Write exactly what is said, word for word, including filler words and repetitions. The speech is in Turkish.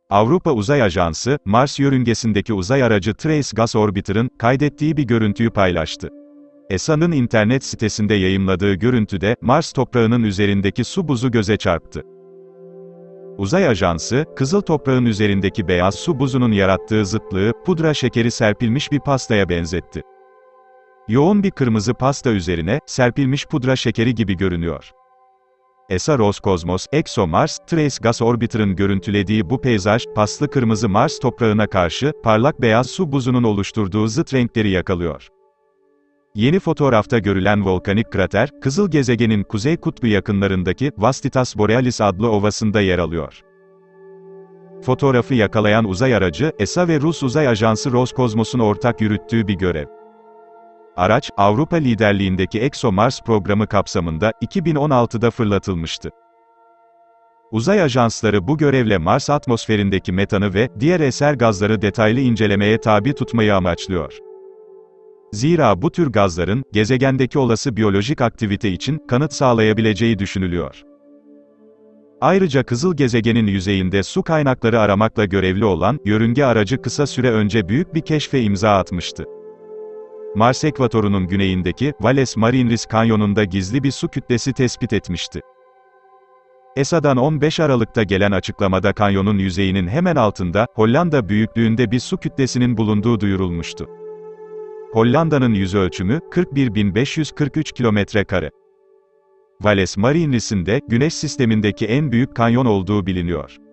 Avrupa Uzay Ajansı, Mars yörüngesindeki uzay aracı Trace Gas Orbiter'ın kaydettiği bir görüntüyü paylaştı. E S A'nın internet sitesinde yayımladığı görüntüde, Mars toprağının üzerindeki su buzu göze çarptı. Uzay Ajansı, kızıl toprağın üzerindeki beyaz su buzunun yarattığı zıtlığı, pudra şekeri serpilmiş bir pastaya benzetti. Yoğun bir kırmızı pasta üzerine, serpilmiş pudra şekeri gibi görünüyor. E S A Roskosmos, ExoMars, Trace Gas Orbiter'ın görüntülediği bu peyzaj, paslı kırmızı Mars toprağına karşı, parlak beyaz su buzunun oluşturduğu zıt renkleri yakalıyor. Yeni fotoğrafta görülen volkanik krater, Kızıl Gezegen'in kuzey kutbu yakınlarındaki Vastitas Borealis adlı ovasında yer alıyor. Fotoğrafı yakalayan uzay aracı, E S A ve Rus Uzay Ajansı Roskosmos'un ortak yürüttüğü bir görev. Araç, Avrupa liderliğindeki ExoMars programı kapsamında, iki bin on altıda fırlatılmıştı. Uzay ajansları bu görevle Mars atmosferindeki metanı ve diğer eser gazları detaylı incelemeye tabi tutmayı amaçlıyor. Zira bu tür gazların, gezegendeki olası biyolojik aktivite için, kanıt sağlayabileceği düşünülüyor. Ayrıca Kızıl Gezegen'in yüzeyinde su kaynakları aramakla görevli olan, yörünge aracı kısa süre önce büyük bir keşfe imza atmıştı. Mars ekvatorunun güneyindeki, Valles Marineris Kanyonu'nda gizli bir su kütlesi tespit etmişti. E S A'dan on beş Aralık'ta gelen açıklamada kanyonun yüzeyinin hemen altında, Hollanda büyüklüğünde bir su kütlesinin bulunduğu duyurulmuştu. Hollanda'nın yüzölçümü, kırk bir bin beş yüz kırk üç kilometre kare. Valles Marineris'in de, Güneş sistemindeki en büyük kanyon olduğu biliniyor.